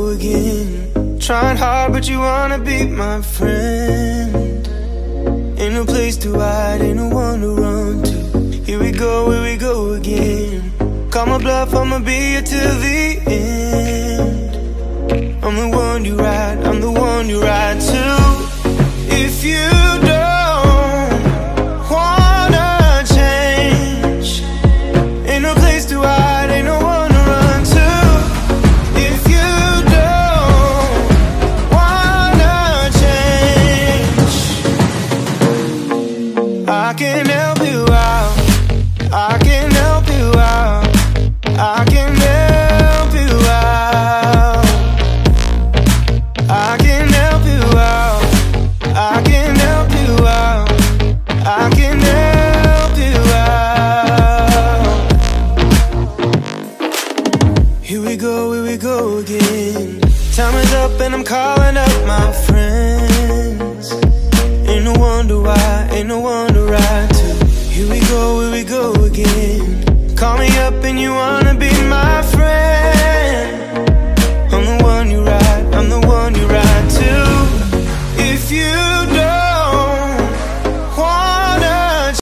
again. Trying hard, but you wanna be my friend. Ain't no place to hide, ain't no one to run to. Here we go again. Call my bluff, I'ma be here till the end. I'm the one you ride, I'm the one you ride to. If you don't wanna change, ain't no place to hide, ain't no one to run to. If you don't wanna change, I can help you out, I can help you out, I can help you out, I can help you out, I can help you out, I can help you out. Here we go again. Time is up and I'm calling up my friends. Ain't no wonder why, ain't no one to ride to. Here we go again. Call me up and you wanna be my friend.